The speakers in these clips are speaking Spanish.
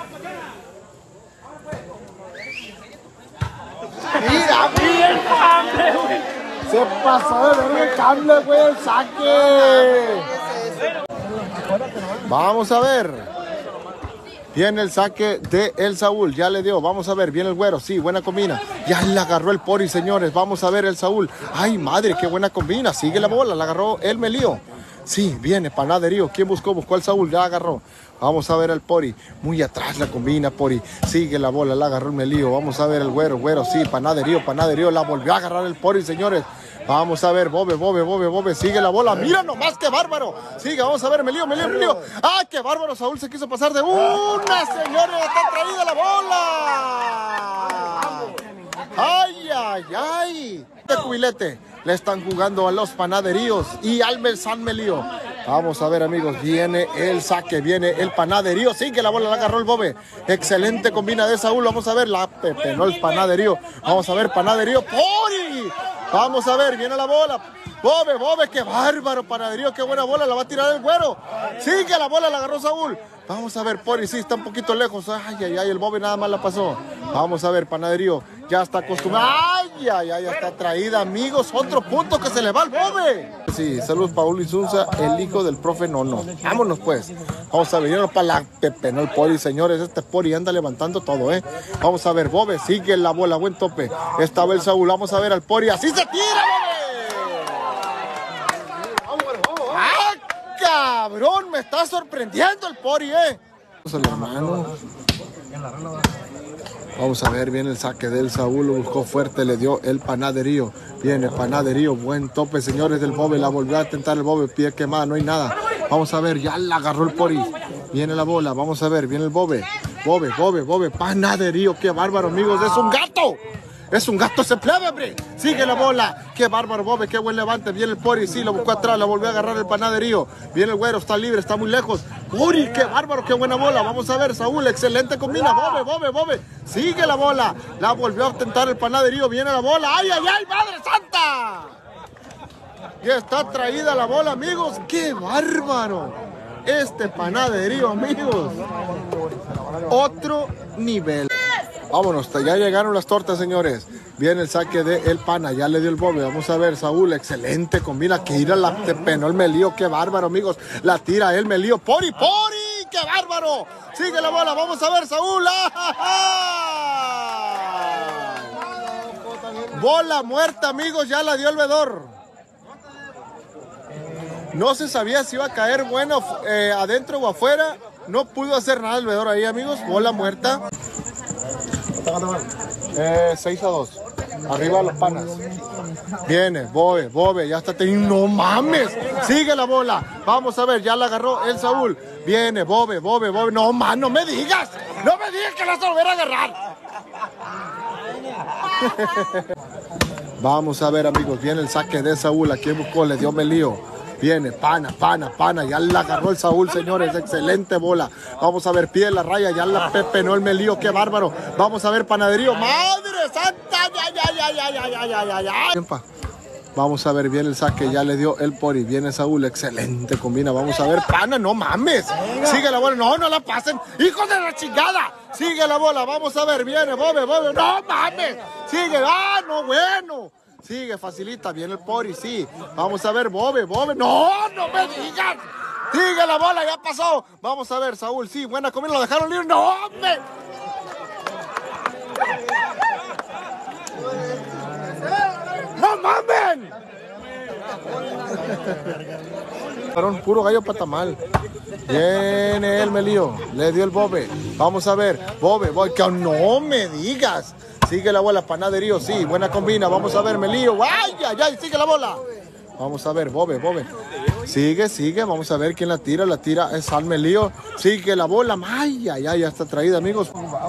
Mira, bien, se pasó de ver el cable, güey, el saque. Vamos a ver. Viene el saque de el Saúl, ya le dio, vamos a ver, viene el güero, sí, buena combina. Ya le agarró el Pori, señores, vamos a ver el Saúl. Ay, madre, qué buena combina, sigue la bola, la agarró el Melío. Sí, viene Panaderío, ¿quién buscó? Buscó al Saúl, ya agarró. Vamos a ver al Pori, muy atrás la combina Pori, sigue la bola, la agarró el Melío. Vamos a ver el güero, sí, Panaderío, la volvió a agarrar el Pori, señores. Vamos a ver, Bobe, sigue la bola, mira nomás, qué bárbaro. Sigue, vamos a ver, Melío. ¡Ah, qué bárbaro! Saúl se quiso pasar de una, señores, está traída la bola. ¡Ay! De cubilete, le están jugando a los Panaderíos y al San Melío. Vamos a ver, amigos, viene el saque, viene el Panaderío, sigue la bola, la agarró el Bobe. Excelente combina de Saúl, vamos a ver, la pepenó el Panaderío. Vamos a ver, Panaderío, ¡Pori! Vamos a ver, viene la bola. Bobe, qué bárbaro, Panaderío, qué buena bola, la va a tirar el güero. Sigue la bola, la agarró Saúl. Vamos a ver, Pori, sí, está un poquito lejos. Ay, el Bobe nada más la pasó. Vamos a ver, Panaderío, ya está acostumbrado. Ya está traída, amigos. Otro punto que se le va al Bobe. Sí, saludos, Paul Insunza, el hijo del profe Nono. Vámonos, pues. Vamos a venirnos para la pepenó el Pori, señores. Este Pori anda levantando todo, ¿eh? Vamos a ver, Bobe, sigue la bola, buen tope. Estaba el Saúl, vamos a ver al Pori. ¡Así se tira, Bobe! ¡Ah, cabrón! Me está sorprendiendo el Pori, ¿eh? Vamos a ver, viene el saque del Saúl, lo buscó fuerte, le dio el Panaderío. Viene Panaderío, buen tope, señores, del Bobe, la volvió a tentar el Bobe, pie quemada, no hay nada. Vamos a ver, ya la agarró el Pori. Viene la bola, vamos a ver, viene el Bobe. Bobe, Panaderío, qué bárbaro, amigos, es un gato. Es un gato ese plebe, hombre. Sigue la bola. Qué bárbaro, Bobe. Qué buen levante. Viene el Pori. Sí, lo buscó atrás. La volvió a agarrar el Panaderío. Viene el güero. Está libre. Está muy lejos. Pori. Qué bárbaro. Qué buena bola. Vamos a ver, Saúl. Excelente combina. Bobe. Sigue la bola. La volvió a tentar el Panaderío. Viene la bola. ¡Ay! ¡Madre Santa! Ya está traída la bola, amigos. ¡Qué bárbaro! Este Panaderío, amigos. Otro nivel. Vámonos, ya llegaron las tortas, señores. Viene el saque de el Pana, ya le dio el Bobe. Vamos a ver, Saúl, excelente combina. Que ir a la penó el Melío, qué bárbaro, amigos. La tira el Melío. Pori, qué bárbaro. Sigue la bola, vamos a ver, Saúl. Bola muerta, amigos, ya la dio el vedor. No se sabía si iba a caer bueno adentro o afuera. No pudo hacer nada el vedor ahí, amigos. Bola muerta. 6-2. Arriba los Panas. Viene, Bobe, ya está teniendo. ¡No mames! Sigue la bola. Vamos a ver, ya la agarró el Saúl. Viene, Bobe. No, man, no me digas. No me digas que la se volverá a agarrar. Vamos a ver, amigos. Viene el saque de Saúl. Aquí buscó, le dio Melío. Viene, pana, ya la agarró el Saúl, señores, excelente bola. Vamos a ver, pie de la raya, ya la pepenó el Melío, qué bárbaro. Vamos a ver, Panaderío, madre santa, ya. Vamos a ver, viene el saque, ya le dio el Pori, viene Saúl, excelente combina. Vamos a ver, pana, no mames. Sigue la bola, no la pasen, hijos de la chingada. Sigue la bola, vamos a ver, viene, Bobe, no mames. Sigue, no, bueno. Sigue, facilita, viene el Pori, sí. Vamos a ver, Bobe. No me digas. Sigue la bola, ya pasó. Vamos a ver, Saúl, sí, buena comida, lo dejaron libre. ¡No, hombre! ¡No mamen! Puro gallo patamal. Viene el Melío, le dio el Bobe. Vamos a ver, Bobe, que no me digas. Sigue la bola, Panaderío, sí, buena combina. Vamos a ver, Melío. ¡Ay! Sigue la bola. Vamos a ver, Bobe. Sigue. Vamos a ver quién la tira. La tira es al Melío. Sigue la bola. ¡Ay! Ya está traída, amigos.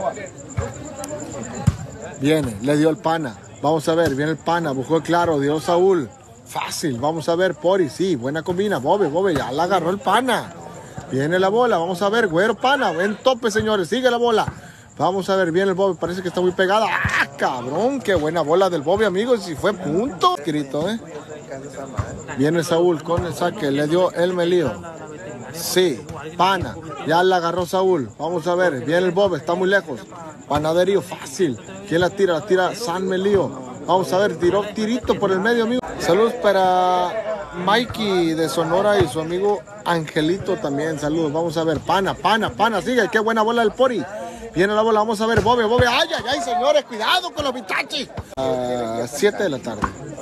Viene, le dio el Pana. Vamos a ver, viene el Pana. Buscó claro, dio Saúl. Fácil. Vamos a ver, Pori, sí, buena combina. Bobe, ya la agarró el Pana. Viene la bola. Vamos a ver, güero, Pana. Buen tope, señores. Sigue la bola. Vamos a ver, bien el Bobe, parece que está muy pegada. ¡Ah, cabrón! ¡Qué buena bola del Bobe, amigos! Y fue punto. Escrito, Viene Saúl con el saque, le dio el Melío. Sí, pana. Ya la agarró Saúl. Vamos a ver. Viene el bobe, está muy lejos. Panaderío, fácil. ¿Quién la tira? La tira San Melío. Vamos a ver, tiró tirito por el medio, amigo. Saludos para Mikey de Sonora y su amigo Angelito también. Saludos. Vamos a ver. Pana. Sigue. Qué buena bola del Pori. Viene la bola. Vamos a ver. Bobe. Ay, señores. Cuidado con los bitachis. 7 de la tarde.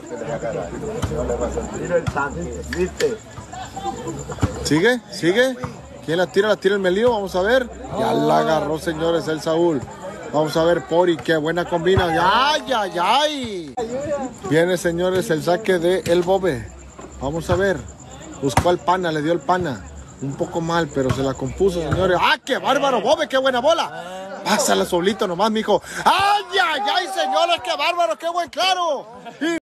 Sigue. ¿Quién la tira? La tira el Melío. Vamos a ver. Ya la agarró, señores, el Saúl. Vamos a ver, Pori, qué buena combina. ¡Ay! Viene, señores, el saque de el Bobe. Vamos a ver. Buscó al pana, le dio el pana. Un poco mal, pero se la compuso, señores. ¡Ah, qué bárbaro, Bobe! ¡Qué buena bola! Pásala solito nomás, mijo. ¡Ay, señores! ¡Qué bárbaro! ¡Qué buen claro!